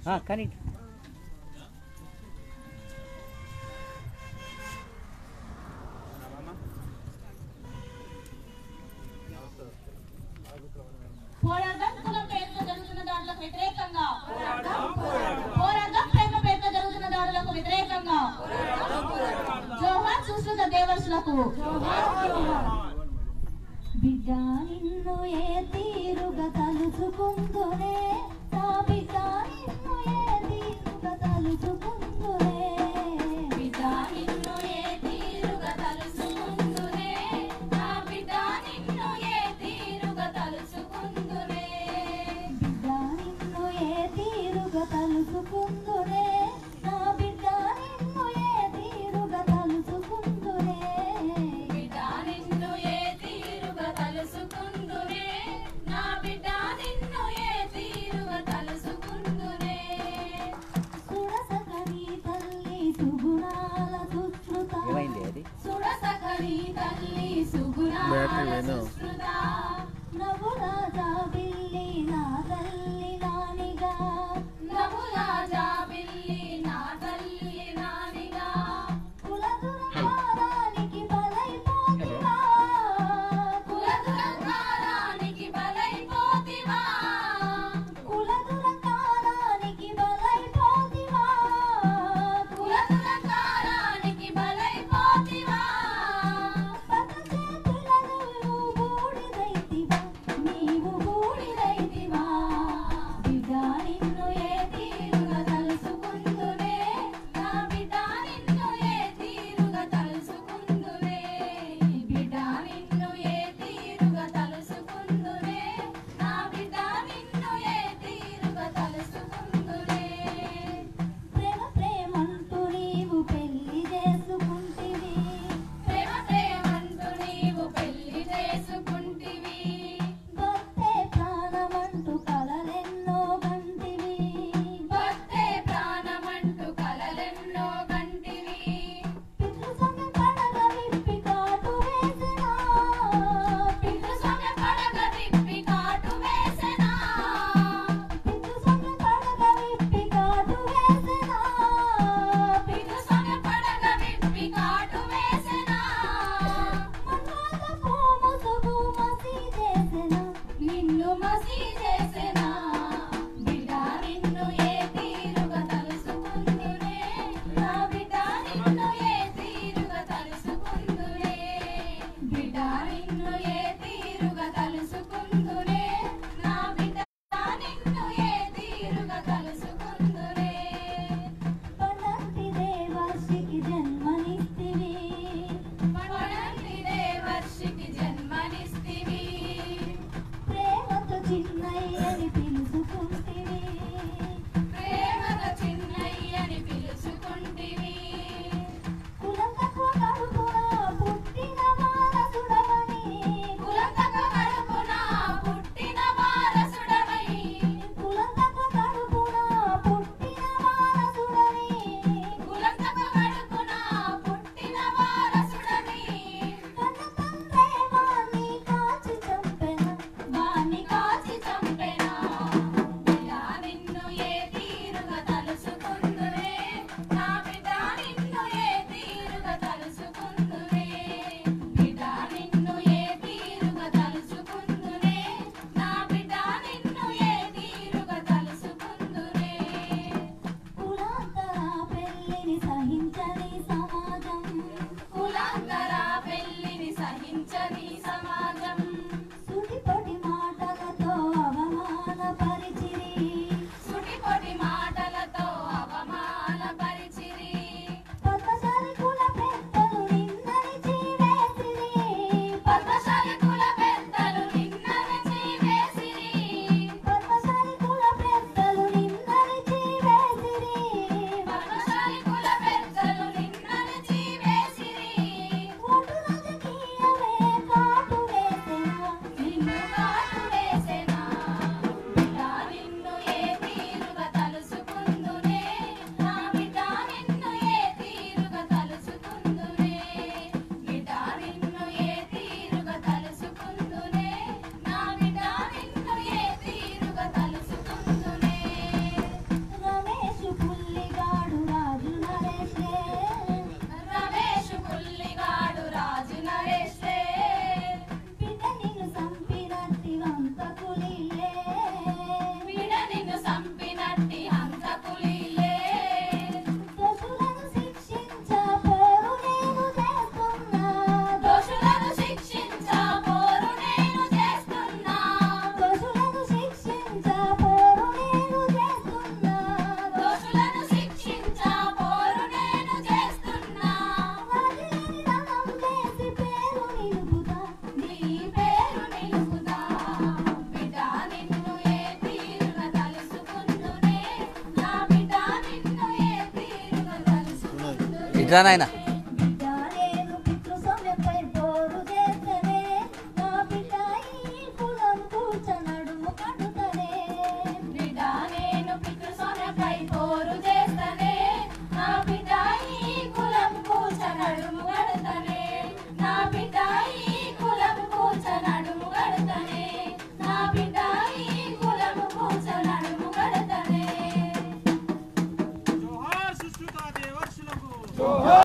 కానీ పోరాటం కులం పేరుతో జరుగుతున్న దాడులకు వ్యతిరేకంగా పోరాటం ప్రేమ పేరుతో జరుగుతున్న దాడులకు వ్యతిరేకంగా జోహార్ సుశ్రుత దేవర్షులకు బిడ్డ నిన్ను ఏ తీరుగా తలుచుకుందునే నా బిడ్డ నిన్ను ఏ తీరుగా తలుచుకుందునే బిడ్డ నిన్ను ఏ తీరుగా తలుచుకుందునే నా బిడ్డ నిన్ను ఏ తీరుగా తలుచుకుందునే బిడ్డ నిన్ను ఏ తీరుగా తలుచుకుందునే నా బిడ్డ నిన్ను ఏ తీరుగా తలుచుకుందునే బిడ్డ నిన్ను ఏ తీరుగా తలుచుకుందునే నా బిడ్డ నిన్ను ఏ తీరుగా తలుచుకుందునే సురసకరి తల్లి సుగుణాల సుశ్రుత సురసకరి తల్లి సుగుణాల సుశ్రుత నవ్వురాజా బిల్లి నా తల్లి నానిగా నవ్వురాజా బిల్లి నా తల్లి నానిగా కులదురంగారానికి బలైపోతివా కులదురంగారానికి బలైపోతివా కులదురంగారానికి బలైపోతివా కులదురంగారానికి బలైపోతివా పద చేతులను బూడిదైతివా నీవు బూడిదైతివా ఇట్లా నాయన బిడ్డ నేను పితృ సోనపై